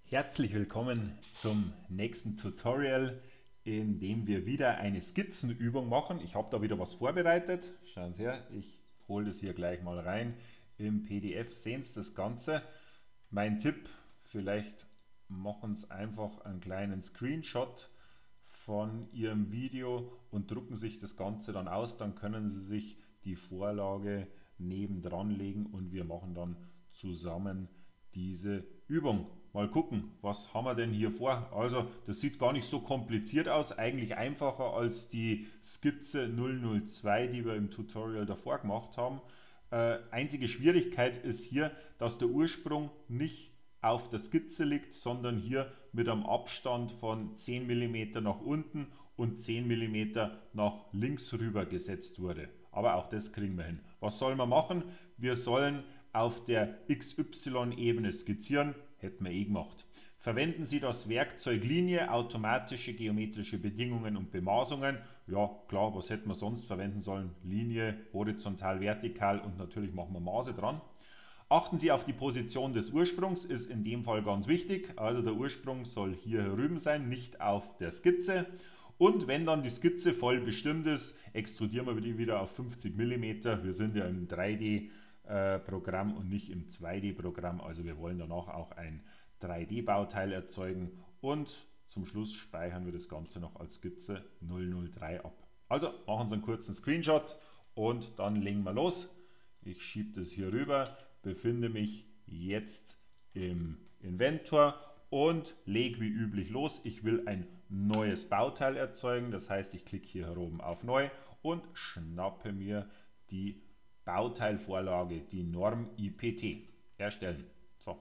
Herzlich willkommen zum nächsten Tutorial, in dem wir wieder eine Skizzenübung machen. Ich habe da wieder was vorbereitet. Schauen Sie her, ich hole das hier gleich mal rein. Im PDF sehen Sie das Ganze. Mein Tipp, vielleicht machen Sie einfach einen kleinen Screenshot von Ihrem Video und drucken sich das Ganze dann aus. Dann können Sie sich die Vorlage nebendran legen und wir machen dann zusammen diese Übung. Mal gucken, was haben wir denn hier vor? Also das sieht gar nicht so kompliziert aus, eigentlich einfacher als die Skizze 002, die wir im Tutorial davor gemacht haben. Einzige Schwierigkeit ist hier, dass der Ursprung nicht auf der Skizze liegt, sondern hier mit einem Abstand von 10 mm nach unten und 10 mm nach links rüber gesetzt wurde. Aber auch das kriegen wir hin. Was sollen wir machen? Wir sollen auf der XY-Ebene skizzieren, hätten wir eh gemacht. Verwenden Sie das Werkzeug Linie, automatische geometrische Bedingungen und Bemaßungen. Ja klar, was hätten wir sonst verwenden sollen? Linie, horizontal, vertikal und natürlich machen wir Maße dran. Achten Sie auf die Position des Ursprungs, ist in dem Fall ganz wichtig. Also der Ursprung soll hier herüben sein, nicht auf der Skizze. Und wenn dann die Skizze voll bestimmt ist, extrudieren wir die wieder auf 50 mm. Wir sind ja im 3D-Programm und nicht im 2D-Programm. Also wir wollen danach auch ein 3D-Bauteil erzeugen. Und zum Schluss speichern wir das Ganze noch als Skizze 003 ab. Also machen Sie einen kurzen Screenshot und dann legen wir los. Ich schiebe das hier rüber, befinde mich jetzt im Inventor und lege wie üblich los. Ich will ein neues Bauteil erzeugen, das heißt, ich klicke hier oben auf Neu und schnappe mir die Bauteilvorlage, die Norm IPT. Erstellen. So,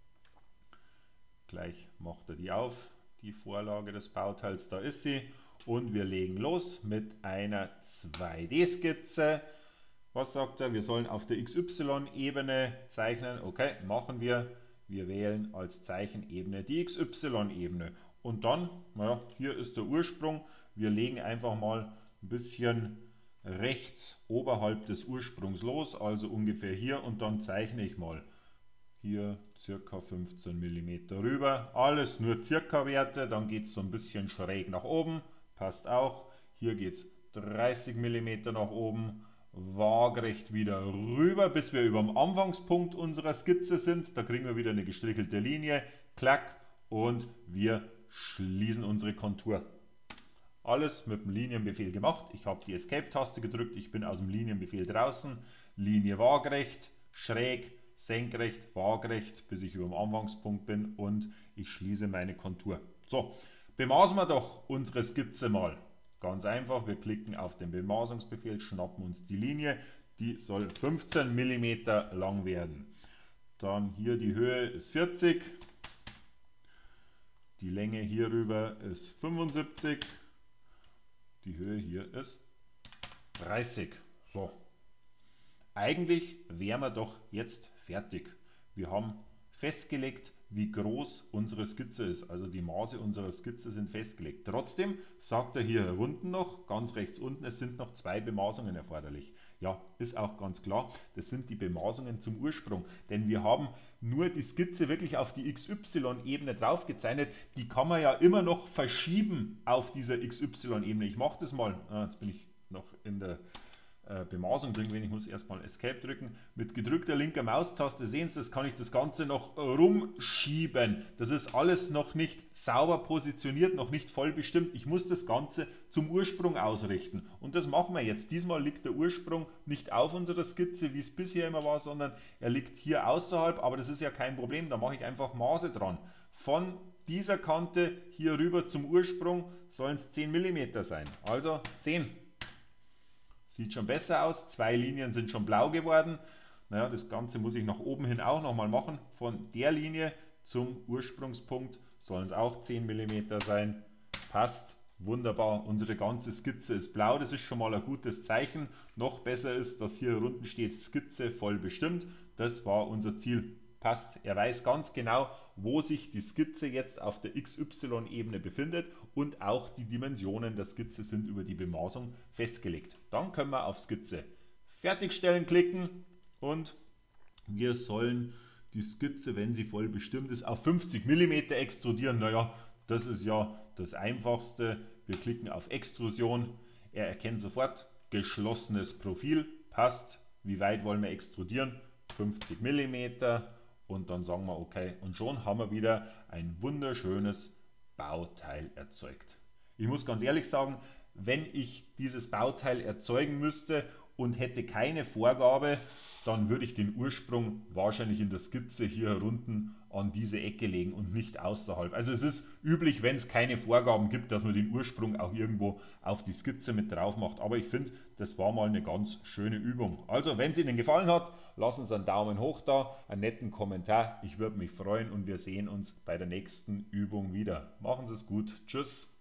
gleich macht er die auf, die Vorlage des Bauteils, da ist sie. Und wir legen los mit einer 2D-Skizze. Was sagt er? Wir sollen auf der XY-Ebene zeichnen. Okay, machen wir. Wir wählen als Zeichenebene die XY-Ebene. Und dann, naja, hier ist der Ursprung. Wir legen einfach mal ein bisschen rechts oberhalb des Ursprungs los, also ungefähr hier. Und dann zeichne ich mal hier ca. 15 mm rüber. Alles nur circa Werte. Dann geht es so ein bisschen schräg nach oben. Passt auch. Hier geht es 30 mm nach oben. Waagerecht wieder rüber, bis wir über dem Anfangspunkt unserer Skizze sind. Da kriegen wir wieder eine gestrichelte Linie, klack, und wir schließen unsere Kontur. Alles mit dem Linienbefehl gemacht. Ich habe die Escape-Taste gedrückt, ich bin aus dem Linienbefehl draußen. Linie waagerecht, schräg, senkrecht, waagerecht, bis ich über dem Anfangspunkt bin und ich schließe meine Kontur. So, bemaßen wir doch unsere Skizze mal. Ganz einfach, wir klicken auf den Bemaßungsbefehl, schnappen uns die Linie, die soll 15 mm lang werden. Dann hier die Höhe ist 40, die Länge hier rüber ist 75, die Höhe hier ist 30. So, eigentlich wären wir doch jetzt fertig. Wir haben festgelegt, wie groß unsere Skizze ist. Also die Maße unserer Skizze sind festgelegt. Trotzdem sagt er hier unten noch, ganz rechts unten, es sind noch 2 Bemaßungen erforderlich. Ja, ist auch ganz klar, das sind die Bemaßungen zum Ursprung. Denn wir haben nur die Skizze wirklich auf die XY-Ebene draufgezeichnet. Die kann man ja immer noch verschieben auf dieser XY-Ebene. Ich mache das mal. Jetzt bin ich noch in der Bemaßung drin, ich muss erstmal Escape drücken. Mit gedrückter linker Maustaste, sehen Sie, das kann ich das Ganze noch rumschieben. Das ist alles noch nicht sauber positioniert, noch nicht voll bestimmt. Ich muss das Ganze zum Ursprung ausrichten. Und das machen wir jetzt. Diesmal liegt der Ursprung nicht auf unserer Skizze, wie es bisher immer war, sondern er liegt hier außerhalb. Aber das ist ja kein Problem, da mache ich einfach Maße dran. Von dieser Kante hier rüber zum Ursprung sollen es 10 mm sein. Also 10. Sieht schon besser aus, 2 Linien sind schon blau geworden. Naja, das Ganze muss ich nach oben hin auch nochmal machen. Von der Linie zum Ursprungspunkt sollen es auch 10 mm sein. Passt, wunderbar. Unsere ganze Skizze ist blau, das ist schon mal ein gutes Zeichen. Noch besser ist, dass hier unten steht Skizze voll bestimmt. Das war unser Ziel. Passt, er weiß ganz genau, wo sich die Skizze jetzt auf der XY-Ebene befindet und auch die Dimensionen der Skizze sind über die Bemaßung festgelegt. Dann können wir auf Skizze fertigstellen klicken und wir sollen die Skizze, wenn sie voll bestimmt ist, auf 50 mm extrudieren. Naja, das ist ja das Einfachste. Wir klicken auf Extrusion. Er erkennt sofort, geschlossenes Profil, passt. Wie weit wollen wir extrudieren? 50 mm. Und dann sagen wir okay. Und schon haben wir wieder ein wunderschönes Bauteil erzeugt. Ich muss ganz ehrlich sagen, wenn ich dieses Bauteil erzeugen müsste und hätte keine Vorgabe, dann würde ich den Ursprung wahrscheinlich in der Skizze hier unten an diese Ecke legen und nicht außerhalb. Also es ist üblich, wenn es keine Vorgaben gibt, dass man den Ursprung auch irgendwo auf die Skizze mit drauf macht. Aber ich finde, das war mal eine ganz schöne Übung. Also wenn es Ihnen gefallen hat, lassen Sie einen Daumen hoch da, einen netten Kommentar. Ich würde mich freuen und wir sehen uns bei der nächsten Übung wieder. Machen Sie es gut. Tschüss.